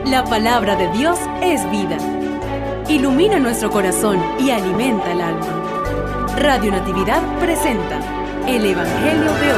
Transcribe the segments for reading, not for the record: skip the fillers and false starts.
La palabra de Dios es vida. Ilumina nuestro corazón y alimenta el alma. Radio Natividad presenta el Evangelio de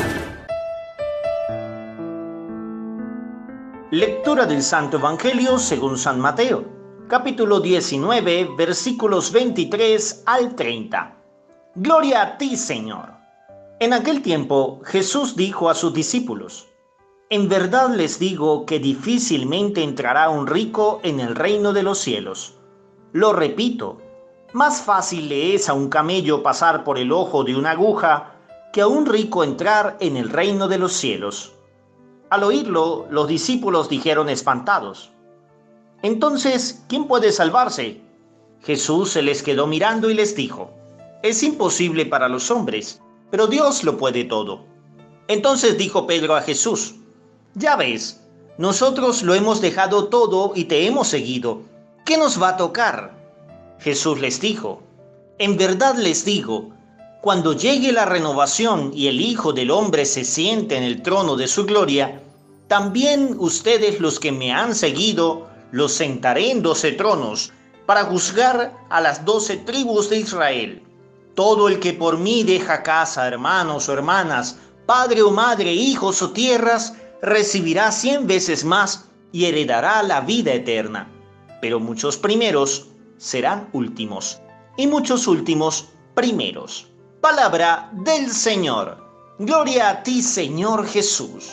hoy. Lectura del Santo Evangelio según San Mateo, capítulo 19, versículos 23 al 30. Gloria a ti, Señor. En aquel tiempo Jesús dijo a sus discípulos: En verdad les digo que difícilmente entrará un rico en el reino de los cielos. Lo repito, más fácil le es a un camello pasar por el ojo de una aguja que a un rico entrar en el reino de los cielos. Al oírlo, los discípulos dijeron espantados: Entonces, ¿quién puede salvarse? Jesús se les quedó mirando y les dijo: Es imposible para los hombres, pero Dios lo puede todo. Entonces dijo Pedro a Jesús: Ya ves, nosotros lo hemos dejado todo y te hemos seguido. ¿Qué nos va a tocar? Jesús les dijo: En verdad les digo, cuando llegue la renovación y el Hijo del Hombre se siente en el trono de su gloria, también ustedes los que me han seguido, los sentaré en 12 tronos, para juzgar a las 12 tribus de Israel. Todo el que por mí deja casa, hermanos o hermanas, padre o madre, hijos o tierras, recibirá 100 veces más y heredará la vida eterna. Pero muchos primeros serán últimos, y muchos últimos primeros. Palabra del Señor. Gloria a ti, Señor Jesús.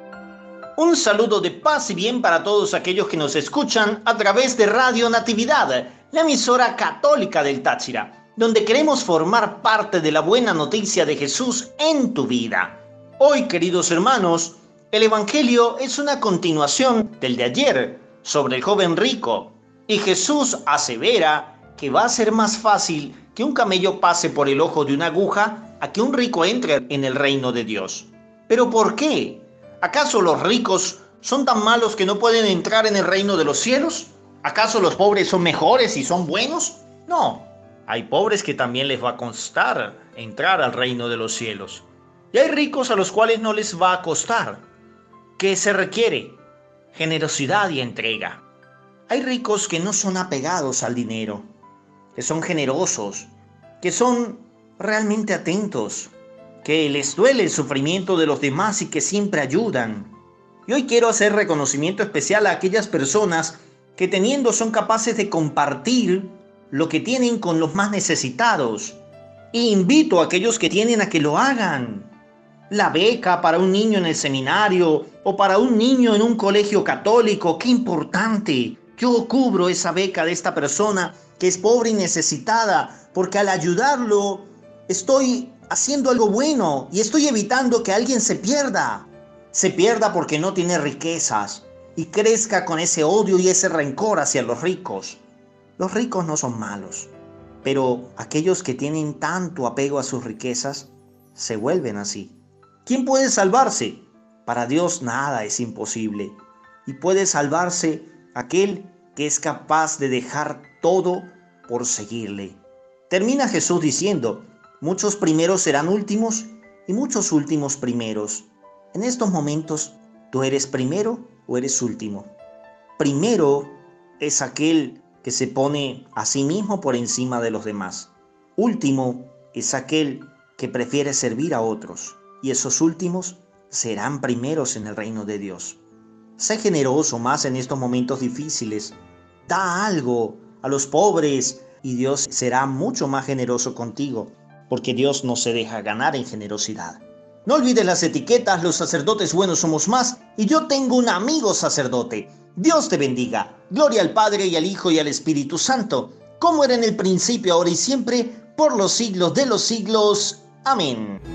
Un saludo de paz y bien para todos aquellos que nos escuchan a través de Radio Natividad, la emisora católica del Táchira, donde queremos formar parte de la buena noticia de Jesús en tu vida. Hoy, queridos hermanos, el Evangelio es una continuación del de ayer sobre el joven rico, y Jesús asevera que va a ser más fácil que un camello pase por el ojo de una aguja a que un rico entre en el reino de Dios. ¿Pero por qué? ¿Acaso los ricos son tan malos que no pueden entrar en el reino de los cielos? ¿Acaso los pobres son mejores y son buenos? No, hay pobres que también les va a costar entrar al reino de los cielos. Y hay ricos a los cuales no les va a costar. ¿Qué se requiere? Generosidad y entrega. Hay ricos que no son apegados al dinero, que son generosos, que son realmente atentos, que les duele el sufrimiento de los demás y que siempre ayudan. Y hoy quiero hacer reconocimiento especial a aquellas personas que teniendo son capaces de compartir lo que tienen con los más necesitados. Y invito a aquellos que tienen a que lo hagan. La beca para un niño en el seminario o para un niño en un colegio católico, qué importante. Yo cubro esa beca de esta persona que es pobre y necesitada, porque al ayudarlo estoy haciendo algo bueno y estoy evitando que alguien se pierda. Se pierda porque no tiene riquezas y crezca con ese odio y ese rencor hacia los ricos. Los ricos no son malos, pero aquellos que tienen tanto apego a sus riquezas se vuelven así. ¿Quién puede salvarse? Para Dios nada es imposible. Y puede salvarse aquel que es capaz de dejar todo por seguirle. Termina Jesús diciendo: muchos primeros serán últimos y muchos últimos primeros. En estos momentos, ¿tú eres primero o eres último? Primero es aquel que se pone a sí mismo por encima de los demás. Último es aquel que prefiere servir a otros. Y esos últimos serán primeros en el reino de Dios. Sé generoso más en estos momentos difíciles. Da algo a los pobres y Dios será mucho más generoso contigo, porque Dios no se deja ganar en generosidad. No olvides las etiquetas: los sacerdotes buenos somos más, y yo tengo un amigo sacerdote. Dios te bendiga. Gloria al Padre y al Hijo y al Espíritu Santo, como era en el principio, ahora y siempre, por los siglos de los siglos. Amén.